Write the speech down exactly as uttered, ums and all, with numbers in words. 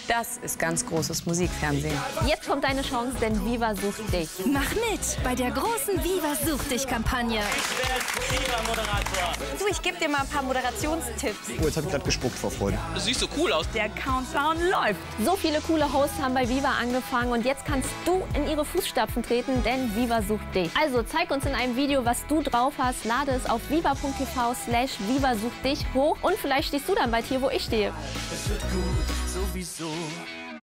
Das ist ganz großes Musikfernsehen. Jetzt kommt deine Chance, denn Viva sucht dich. Mach mit bei der großen Viva sucht dich Kampagne. Ich werde Viva-Moderator. Du, ich gebe dir mal ein paar Moderationstipps. Oh, jetzt habe ich gerade gespuckt vor Freude. Du siehst so cool aus. Der Countdown läuft. So viele coole Hosts haben bei Viva angefangen und jetzt kannst du in ihre Fußstapfen treten, denn Viva sucht dich. Also zeig uns in einem Video, was du drauf hast, lade es auf viva punkt t v slash viva sucht dich hoch und vielleicht stehst du dann bald hier, wo ich stehe. Es wird gut, sowieso.